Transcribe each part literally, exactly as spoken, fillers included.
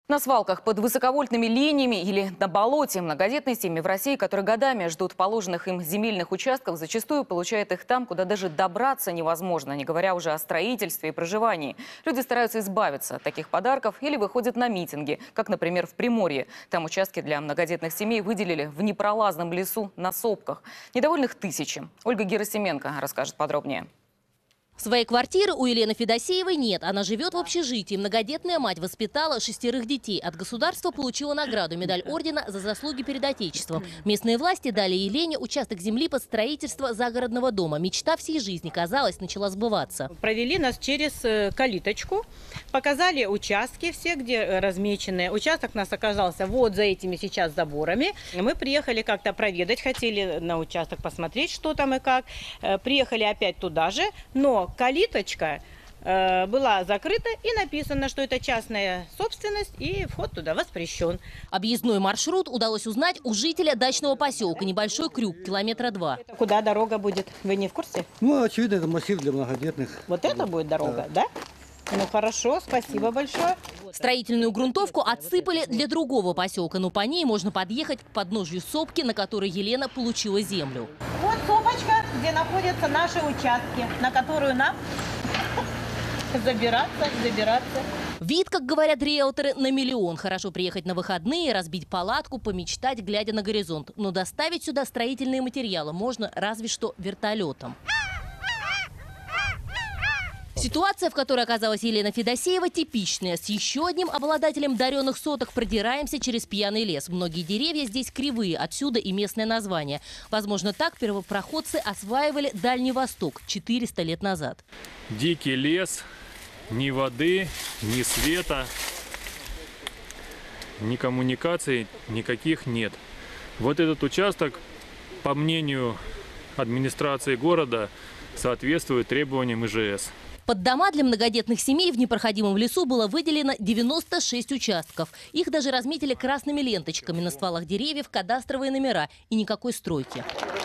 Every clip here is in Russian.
На свалках под высоковольтными линиями или на болоте многодетные семьи в России, которые годами ждут положенных им земельных участков, зачастую получают их там, куда даже добраться невозможно, не говоря уже о строительстве и проживании. Люди стараются избавиться от таких подарков или выходят на митинги, как, например, в Приморье. Там участки для многодетных семей выделили в непролазном лесу на сопках. Недовольных тысячи. Ольга Герасименко расскажет подробнее. Своей квартиры у Елены Федосеевой нет. Она живет в общежитии. Многодетная мать воспитала шестерых детей. От государства получила награду, медаль ордена за заслуги перед Отечеством. Местные власти дали Елене участок земли под строительство загородного дома. Мечта всей жизни, казалось, начала сбываться. Провели нас через калиточку, показали участки все, где размечены. Участок у нас оказался вот за этими сейчас заборами. Мы приехали как-то проведать, хотели на участок посмотреть, что там и как. Приехали опять туда же, но калиточка э, была закрыта и написано, что это частная собственность и вход туда воспрещен. Объездной маршрут удалось узнать у жителя дачного поселка. Небольшой крюк, километра два. Куда дорога будет? Вы не в курсе? Ну, очевидно, это массив для многодетных. Вот это будет дорога, да? да? Ну хорошо, спасибо большое. Строительную грунтовку отсыпали для другого поселка, но по ней можно подъехать к подножью сопки, на которой Елена получила землю. Вот сопочка, где находятся наши участки, на которую нам забираться, забираться. Вид, как говорят риэлторы, на миллион. Хорошо приехать на выходные, разбить палатку, помечтать, глядя на горизонт. Но доставить сюда строительные материалы можно разве что вертолетом. Ситуация, в которой оказалась Елена Федосеева, типичная. С еще одним обладателем даренных соток продираемся через пьяный лес. Многие деревья здесь кривые, отсюда и местное название. Возможно, так первопроходцы осваивали Дальний Восток четыреста лет назад. Дикий лес, ни воды, ни света, ни коммуникаций никаких нет. Вот этот участок, по мнению администрации города, соответствует требованиям ИЖС. Под дома для многодетных семей в непроходимом лесу было выделено девяносто шесть участков. Их даже разметили красными ленточками на стволах деревьев, кадастровые номера и никакой стройки.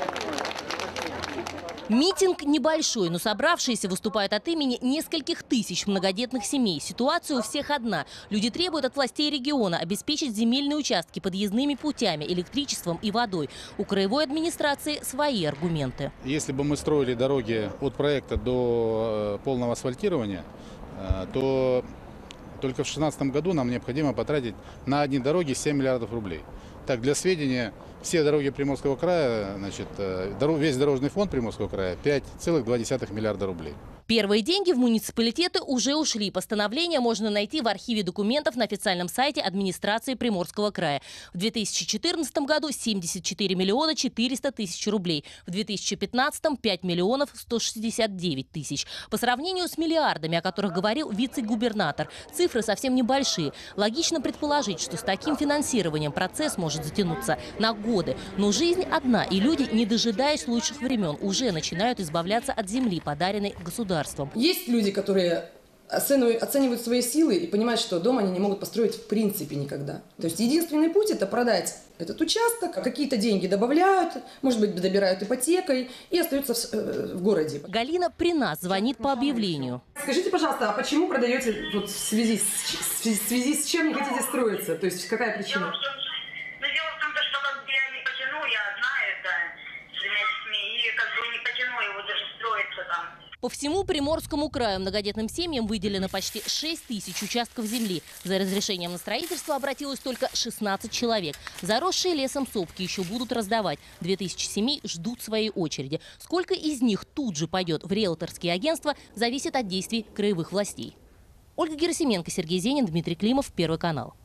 Митинг небольшой, но собравшиеся выступают от имени нескольких тысяч многодетных семей. Ситуация у всех одна. Люди требуют от властей региона обеспечить земельные участки подъездными путями, электричеством и водой. У краевой администрации свои аргументы. Если бы мы строили дороги от проекта до полного асфальтирования, то только в две тысячи шестнадцатом году нам необходимо потратить на одни дороги семь миллиардов рублей. Так, для сведения, все дороги Приморского края, значит, весь дорожный фонд Приморского края пять целых два десятых миллиарда рублей. Первые деньги в муниципалитеты уже ушли. Постановление можно найти в архиве документов на официальном сайте администрации Приморского края. В две тысячи четырнадцатом году семьдесят четыре миллиона четыреста тысяч рублей. В две тысячи пятнадцатом пять миллионов сто шестьдесят девять тысяч. По сравнению с миллиардами, о которых говорил вице-губернатор, цифры совсем небольшие. Логично предположить, что с таким финансированием процесс может затянуться на годы. Но жизнь одна, и люди, не дожидаясь лучших времен, уже начинают избавляться от земли, подаренной государством. Есть люди, которые оценивают, оценивают свои силы и понимают, что дом они не могут построить в принципе никогда. То есть единственный путь – это продать этот участок, какие-то деньги добавляют, может быть, добирают ипотекой и остаются в, в городе. Галина при нас звонит по объявлению. Скажите, пожалуйста, а почему продаете вот в связи с, в связи с чем не хотите строиться? То есть какая причина? Ну, дело в том, что как бы я не потяну, я одна это с двумя детьми, и как бы не потяну его даже строиться там. По всему Приморскому краю многодетным семьям выделено почти шесть тысяч участков земли. За разрешением на строительство обратилось только шестнадцать человек. Заросшие лесом сопки еще будут раздавать. две тысячи семей ждут своей очереди. Сколько из них тут же пойдет в риэлторские агентства, зависит от действий краевых властей. Ольга Герасименко, Сергей Зенин, Дмитрий Климов, Первый канал.